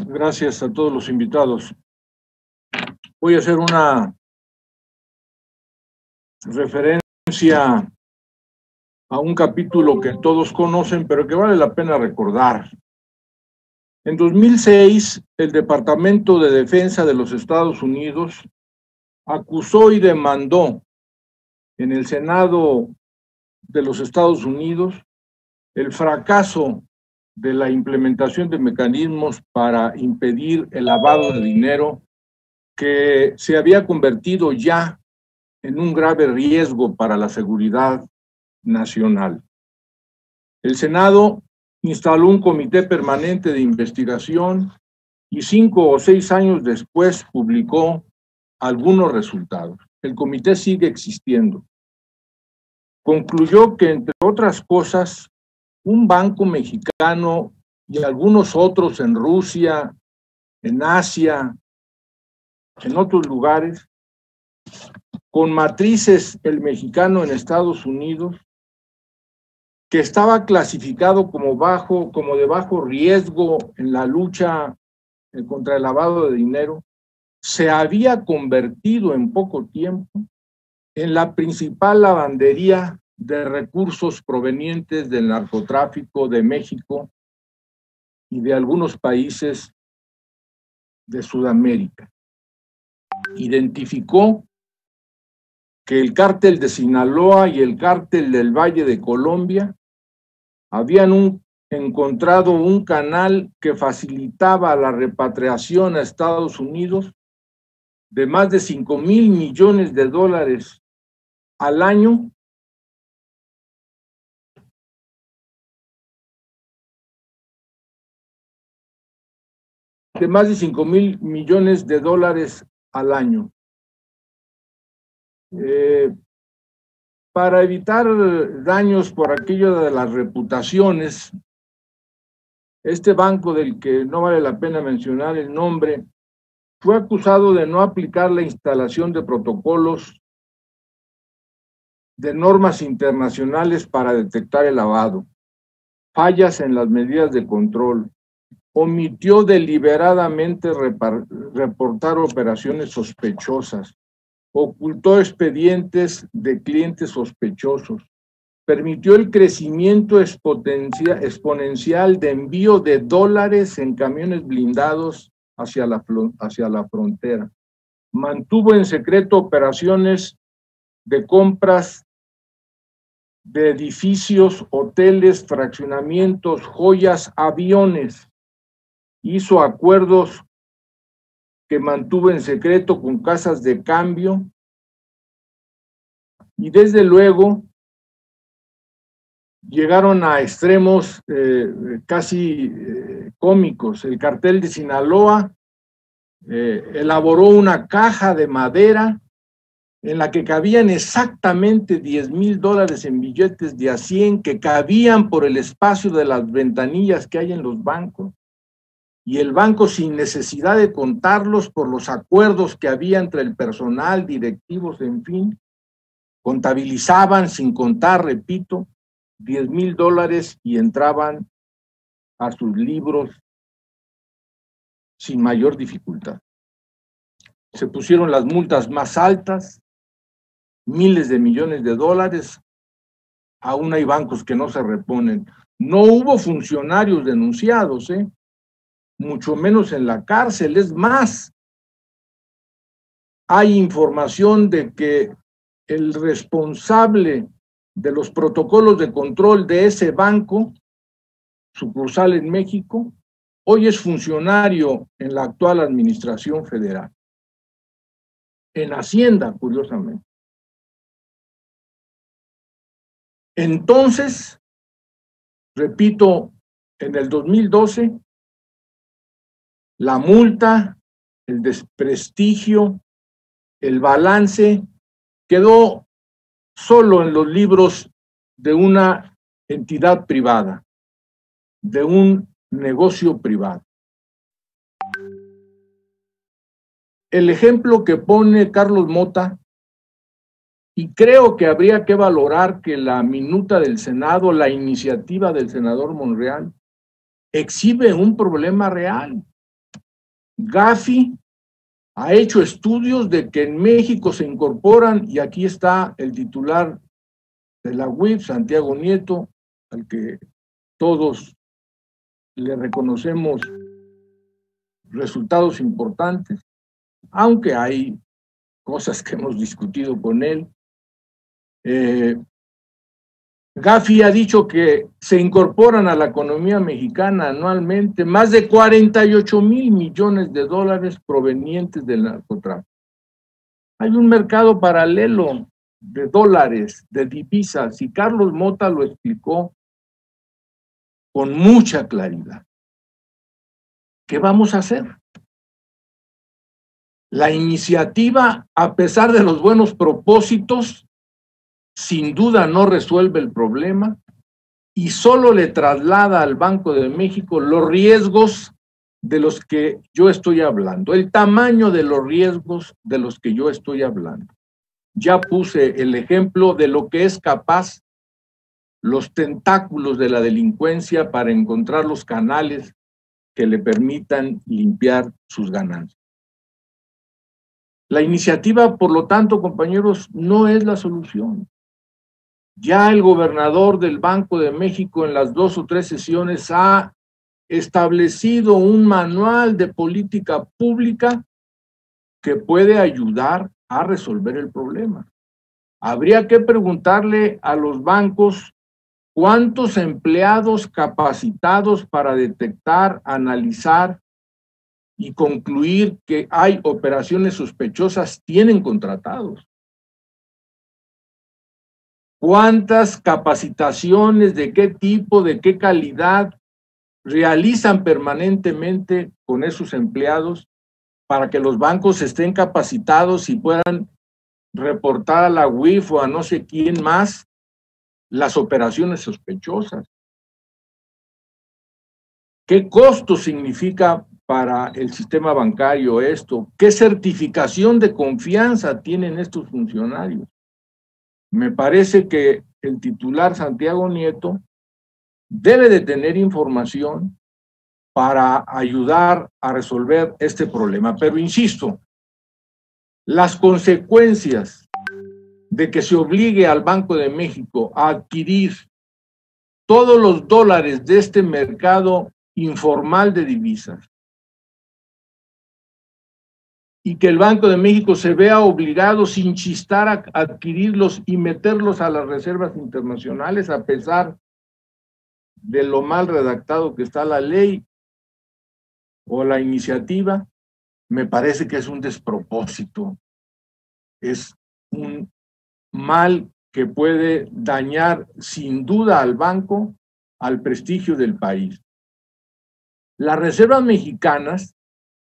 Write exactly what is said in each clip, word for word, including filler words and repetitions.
Gracias a todos los invitados. Voy a hacer una referencia a un capítulo que todos conocen, pero que vale la pena recordar. En dos mil seis, el Departamento de Defensa de los Estados Unidos acusó y demandó en el Senado de los Estados Unidos el fracaso de la implementación de mecanismos para impedir el lavado de dinero que se había convertido ya en un grave riesgo para la seguridad nacional. El Senado instaló un comité permanente de investigación y cinco o seis años después publicó algunos resultados. El comité sigue existiendo. Concluyó que, entre otras cosas, un banco mexicano y algunos otros en Rusia, en Asia, en otros lugares, con matrices el mexicano en Estados Unidos, que estaba clasificado como bajo, como de bajo riesgo en la lucha contra el lavado de dinero, se había convertido en poco tiempo en la principal lavandería de recursos provenientes del narcotráfico de México y de algunos países de Sudamérica. Identificó que el cártel de Sinaloa y el cártel del Valle de Colombia habían un, encontrado un canal que facilitaba la repatriación a Estados Unidos de más de cinco mil millones de dólares al año de más de cinco mil millones de dólares al año. Eh, para evitar daños por aquello de las reputaciones, este banco, del que no vale la pena mencionar el nombre, fue acusado de no aplicar la instalación de protocolos de normas internacionales para detectar el lavado, fallas en las medidas de control, omitió deliberadamente reportar operaciones sospechosas, ocultó expedientes de clientes sospechosos, permitió el crecimiento exponencial de envío de dólares en camiones blindados hacia la, hacia la frontera, mantuvo en secreto operaciones de compras de edificios, hoteles, fraccionamientos, joyas, aviones, hizo acuerdos que mantuvo en secreto con casas de cambio y desde luego llegaron a extremos eh, casi eh, cómicos. El cartel de Sinaloa eh, elaboró una caja de madera en la que cabían exactamente diez mil dólares en billetes de a cien que cabían por el espacio de las ventanillas que hay en los bancos. Y el banco, sin necesidad de contarlos por los acuerdos que había entre el personal, directivos, en fin, contabilizaban sin contar, repito, diez mil dólares y entraban a sus libros sin mayor dificultad. Se pusieron las multas más altas, miles de millones de dólares, aún hay bancos que no se reponen. No hubo funcionarios denunciados, ¿eh? mucho menos en la cárcel. Es más, hay información de que el responsable de los protocolos de control de ese banco, sucursal en México, hoy es funcionario en la actual administración federal, en Hacienda, curiosamente. Entonces, repito, en el dos mil doce, la multa, el desprestigio, el balance quedó solo en los libros de una entidad privada, de un negocio privado. El ejemplo que pone Carlos Mota, y creo que habría que valorar que la minuta del Senado, la iniciativa del senador Monreal, exhibe un problema real. Gafi ha hecho estudios de que en México se incorporan, y aquí está el titular de la U I F, Santiago Nieto, al que todos le reconocemos resultados importantes, aunque hay cosas que hemos discutido con él. Eh, Gafi ha dicho que se incorporan a la economía mexicana anualmente más de cuarenta y ocho mil millones de dólares provenientes del narcotráfico. Hay un mercado paralelo de dólares, de divisas, y Carlos Mota lo explicó con mucha claridad. ¿Qué vamos a hacer? La iniciativa, a pesar de los buenos propósitos, sin duda no resuelve el problema y solo le traslada al Banco de México los riesgos de los que yo estoy hablando, el tamaño de los riesgos de los que yo estoy hablando. Ya puse el ejemplo de lo que es capaz los tentáculos de la delincuencia para encontrar los canales que le permitan limpiar sus ganancias. La iniciativa, por lo tanto, compañeros, no es la solución. Ya el gobernador del Banco de México en las dos o tres sesiones ha establecido un manual de política pública que puede ayudar a resolver el problema. Habría que preguntarle a los bancos cuántos empleados capacitados para detectar, analizar y concluir que hay operaciones sospechosas tienen contratados. ¿Cuántas capacitaciones, de qué tipo, de qué calidad realizan permanentemente con esos empleados para que los bancos estén capacitados y puedan reportar a la U I F o a no sé quién más las operaciones sospechosas? ¿Qué costo significa para el sistema bancario esto? ¿Qué certificación de confianza tienen estos funcionarios? Me parece que el titular Santiago Nieto debe de tener información para ayudar a resolver este problema. Pero insisto, las consecuencias de que se obligue al Banco de México a adquirir todos los dólares de este mercado informal de divisas y que el Banco de México se vea obligado sin chistar a adquirirlos y meterlos a las reservas internacionales, a pesar de lo mal redactado que está la ley o la iniciativa, me parece que es un despropósito, es un mal que puede dañar sin duda al banco, al prestigio del país. Las reservas mexicanas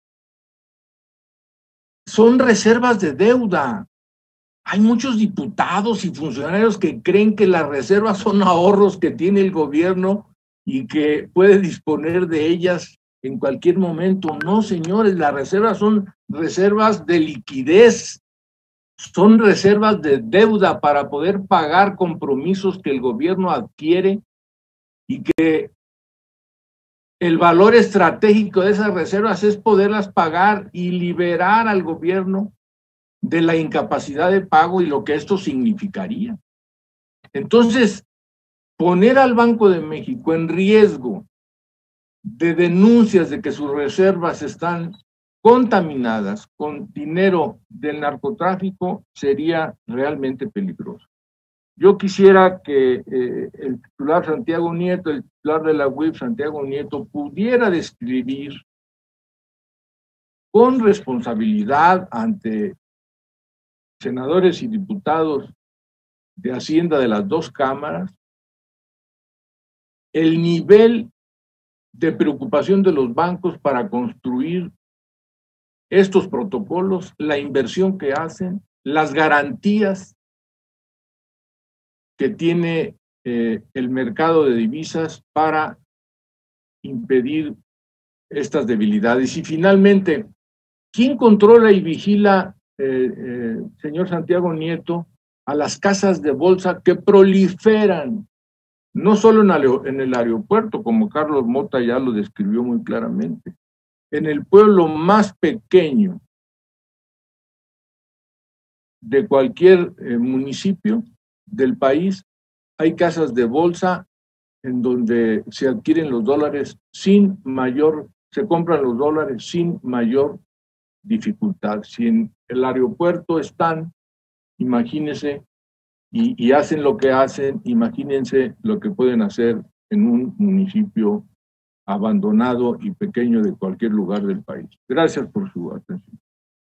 son reservas de deuda. Hay muchos diputados y funcionarios que creen que las reservas son ahorros que tiene el gobierno y que puede disponer de ellas en cualquier momento. No, señores, las reservas son reservas de liquidez, son reservas de deuda para poder pagar compromisos que el gobierno adquiere y que el valor estratégico de esas reservas es poderlas pagar y liberar al gobierno de la incapacidad de pago y lo que esto significaría. Entonces, poner al Banco de México en riesgo de denuncias de que sus reservas están contaminadas con dinero del narcotráfico sería realmente peligroso. Yo quisiera que eh, el titular Santiago Nieto, el titular de la U I F, Santiago Nieto, pudiera describir con responsabilidad ante senadores y diputados de Hacienda de las dos cámaras el nivel de preocupación de los bancos para construir estos protocolos, la inversión que hacen, las garantías que tiene eh, el mercado de divisas para impedir estas debilidades. Y finalmente, ¿quién controla y vigila, eh, eh, señor Santiago Nieto, a las casas de bolsa que proliferan, no solo en, en el aeropuerto, como Carlos Mota ya lo describió muy claramente, en el pueblo más pequeño de cualquier eh, municipio del país, hay casas de bolsa en donde se adquieren los dólares sin mayor, se compran los dólares sin mayor dificultad. Si en el aeropuerto están, imagínense, y, y hacen lo que hacen, imagínense lo que pueden hacer en un municipio abandonado y pequeño de cualquier lugar del país. Gracias por su atención.